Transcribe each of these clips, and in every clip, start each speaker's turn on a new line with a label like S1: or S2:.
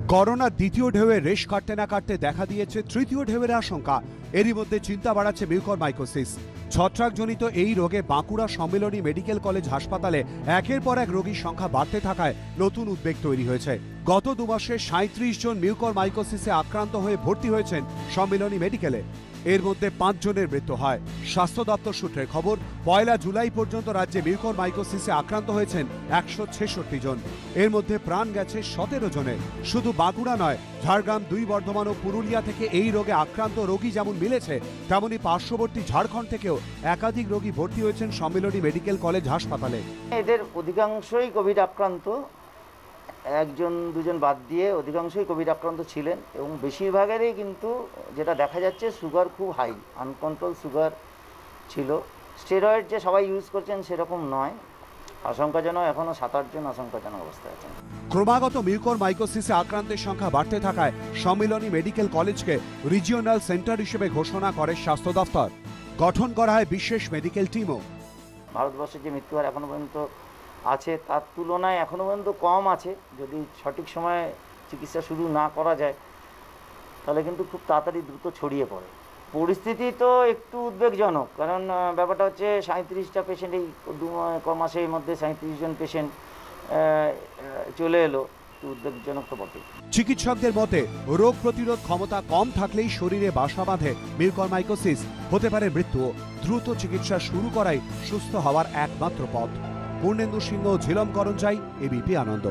S1: করোনার দ্বিতীয় ঢেউয়ে রেশ কাটতে না কাটতে দেখা দিয়েছে তৃতীয় ঢেউয়ের আশঙ্কা। এরই মধ্যে চিন্তা বাড়াচ্ছে মিউকরমাইকোসিস। ছত্রাকজনিত এই রোগে বাঁকুড়া সম্মিলনী মেডিকেল কলেজ হাসপাতালে একের পর এক রোগীর সংখ্যা বাড়তে থাকায় নতুন উদ্বেগ তৈরি হয়েছে। গত 2 মাসে 37 জন মিউকরমাইকোসিসে আক্রান্ত হয়ে ভর্তি হয়েছেন সম্মিলনী মেডিকেলে। এর মধ্যে 5 জনের মৃত্যু হয়। স্বাস্থ্য দপ্তর সূত্রের খবর, 1 জুলাই পর্যন্ত রাজ্যে মিউকরমাইকোসিসে আক্রান্ত হয়েছেন 166 জন। এর মধ্যে প্রাণ গেছে 17 জনের। শুধু বাঁকুড়া নয়, ঝাড়গ্রাম, 2 বর্ধমান ও পুরুলিয়া থেকে এই রোগে আক্রান্ত রোগী যেমন মিলেছে, তেমনি পার্শ্ববর্তী ঝাড়খণ্ড থেকেও একাধিক রোগী ভর্তি হয়েছেন সম্মিলনী মেডিকেল কলেজ হাসপাতালে।
S2: এদের অধিকাংশই কোভিড আক্রান্ত, 1-2 জন বাদ দিয়ে অধিকাংশই কোভিড আক্রান্ত ছিলেন এবং বেশিরভাগেরই কিন্তু যেটা দেখা যাচ্ছে সুগার খুব হাই, আনকন্ট্রোল সুগার ছিল। স্টেরয়েড যে সবাই ইউজ করছেন সেরকম নয়। আশঙ্কাজনক এখনও 7-8 জন আশঙ্কাজনক অবস্থায় আছেন।
S1: ক্রমাগত মিউকরমাইকোসিসে আক্রান্তের সংখ্যা বাড়তে থাকায় সম্মিলনী মেডিকেল কলেজকে রিজিওনাল সেন্টার হিসেবে ঘোষণা করে স্বাস্থ্য দপ্তর। গঠন করা হয় বিশেষ মেডিকেল টিমও।
S2: ভারতবর্ষের যে মৃত্যুহার এখনও পর্যন্ত আছে তার তুলনায় এখনও পর্যন্ত কম আছে। যদি সঠিক সময়ে চিকিৎসা শুরু না করা যায় তাহলে কিন্তু খুব তাড়াতাড়ি দ্রুত ছড়িয়ে পড়ে। পরিস্থিতি তো একটু উদ্বেগজনক, কারণ ব্যাপারটা হচ্ছে 37টা পেশেন্ট এই 2 মাসের মধ্যে 37 জন পেশেন্ট চলে এলো, উদ্বেগজনক তো বটে।
S1: চিকিৎসকদের মতে রোগ প্রতিরোধ ক্ষমতা কম থাকলেই শরীরে বাসা বাঁধে মিউকরমাইকোসিস, হতে পারে মৃত্যুও। দ্রুত চিকিৎসা শুরু করাই সুস্থ হওয়ার একমাত্র পথ। পূর্ণেন্দু সিংহ, ঝিলম করঞ্জাই, এবিপি আনন্দ।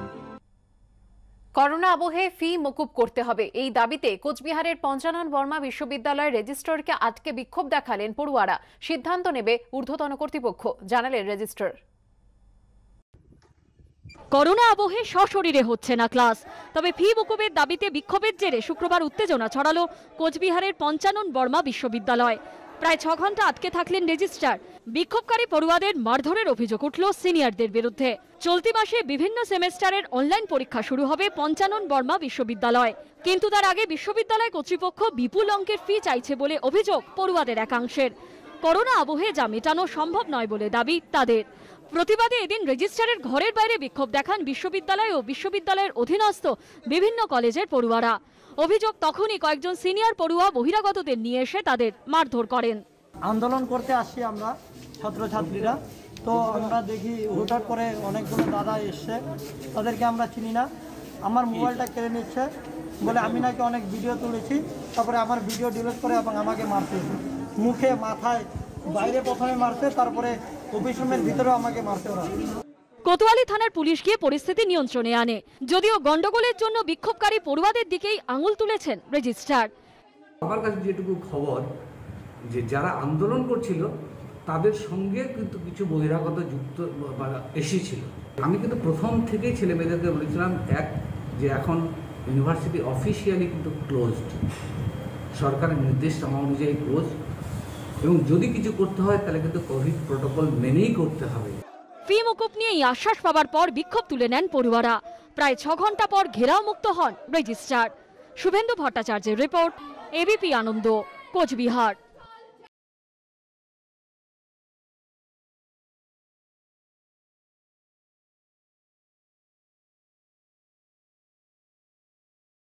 S3: করোনা আবহে ফি মকুব করতে হবে, এই দাবিতে কোচবিহারের পঞ্চানন বর্মা বিশ্ববিদ্যালয়ের রেজিস্ট্রারকে আটকে বিক্ষোভ দেখালেন পড়ুয়ারা। সিদ্ধান্ত নেবে ঊর্ধ্বতন কর্তৃপক্ষ, জানালেন রেজিস্ট্রার।
S4: করোনা আবহে সশরীরে হচ্ছে না ক্লাস, তবে ফি মকুবের দাবিতে বিক্ষোভের জেরে শুক্রবার উত্তেজনা ছড়ালো কোচবিহারের পঞ্চানন বর্মা বিশ্ববিদ্যালয়। প্রায় 6 ঘন্টা আটকে থাকলেন রেজিস্ট্রার। বিক্ষোভকারী পড়ুয়াদের মারধরের অভিযোগ উঠল সিনিয়রদের বিরুদ্ধে। চলতি মাসে বিভিন্ন সেমেস্টারের অনলাইন পরীক্ষা শুরু হবে পঞ্চানন বর্মা বিশ্ববিদ্যালয়, কিন্তু তার আগে বিশ্ববিদ্যালয় কর্তৃপক্ষ বিপুল অঙ্কের ফি চাইছে বলে অভিযোগ পড়ুয়াদের একাংশের। করোনা আবহে যা মেটানো সম্ভব নয় বলে দাবি তাদের। প্রতিবাদে এদিন রেজিস্ট্রারের ঘরের বাইরে বিক্ষোভ দেখান বিশ্ববিদ্যালয় ও বিশ্ববিদ্যালয়ের অধীনস্থ বিভিন্ন কলেজের পড়ুয়ারা। অভিযোগ, তখনই কয়েকজন সিনিয়র পড়ুয়া বহিরাগতদের নিয়ে এসে তাদের মারধর করেন।
S5: আন্দোলন করতে আসছি আমরা ছাত্রছাত্রীরা, তো আমরা দেখি হুটহাট করে অনেকগুলো দাদা এসছে, তাদেরকে আমরা চিনি না। আমার মোবাইলটা কেড়ে নিচ্ছে বলে আমি নাকি অনেক ভিডিও তুলেছি, তারপরে আমার ভিডিও ডিলিট করে এবং আমাকে মারছে, মুখে, মাথায়, বাইরে প্রথমে মারছে, তারপরে অফিস রুমের ভিতরেও আমাকে মারছে ওরা।
S4: কোতোয়ালি থানার পুলিশ গিয়ে পরিস্থিতি নিয়ন্ত্রণে আনে, যদিও গন্ডগোলের জন্য বিক্ষোভকারী পড়ুয়াদের দিকেই আঙুল তুলেছেন রেজিস্ট্রার।
S6: আমার কাছে যেটুকু খবর, যে যারা আন্দোলন করছিল তাদের সঙ্গে কিন্তু কিছু বহিরাগত যুক্ত এসেছিল। আমি কিন্তু প্রথম থেকেই ছেলে মেয়েদেরকে বলেছিলাম, যে এখন ইউনিভার্সিটি অফিসিয়ালি কিন্তু ক্লোজড, সরকারের নির্দেশ অনুযায়ী ক্লোজ, এবং যদি কিছু করতে হয় তাহলে কিন্তু কোভিড প্রোটোকল মেনেই করতে হবে।
S4: ফি মকুব নিয়ে এই আশ্বাস পাওয়ার পর বিক্ষোভ তুলে নেন পড়ুয়ারা। প্রায় 6 ঘন্টা পর ঘেরাও মুক্ত হন রেজিস্ট্রার। শুভেন্দু ভট্টাচার্যের রিপোর্ট, এবিপি আনন্দ, কোচবিহার।